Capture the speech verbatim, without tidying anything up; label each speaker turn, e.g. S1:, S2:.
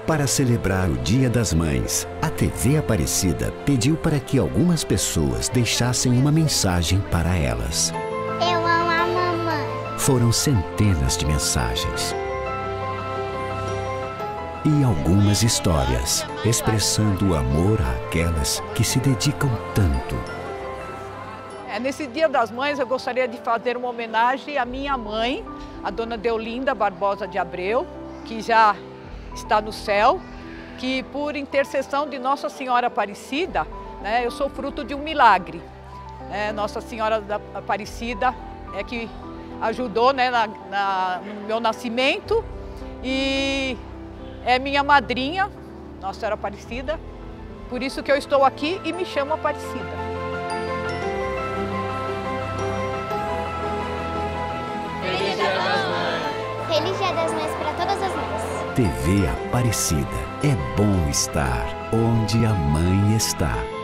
S1: Para celebrar o Dia das Mães, a T V Aparecida pediu para que algumas pessoas deixassem uma mensagem para elas.
S2: Eu amo a mamãe.
S1: Foram centenas de mensagens. E algumas histórias, expressando o amor àquelas que se dedicam tanto.
S3: É, nesse Dia das Mães, eu gostaria de fazer uma homenagem à minha mãe, a dona Deolinda Barbosa de Abreu, que já está no céu, que por intercessão de Nossa Senhora Aparecida, né, eu sou fruto de um milagre. É, Nossa Senhora da Aparecida é que ajudou, né, na, na, no meu nascimento e é minha madrinha, Nossa Senhora Aparecida, por isso que eu estou aqui e me chamo Aparecida.
S2: Feliz Dia das Mães! Feliz Dia das Mães para todas as mães!
S1: T V Aparecida. É bom estar onde a mãe está.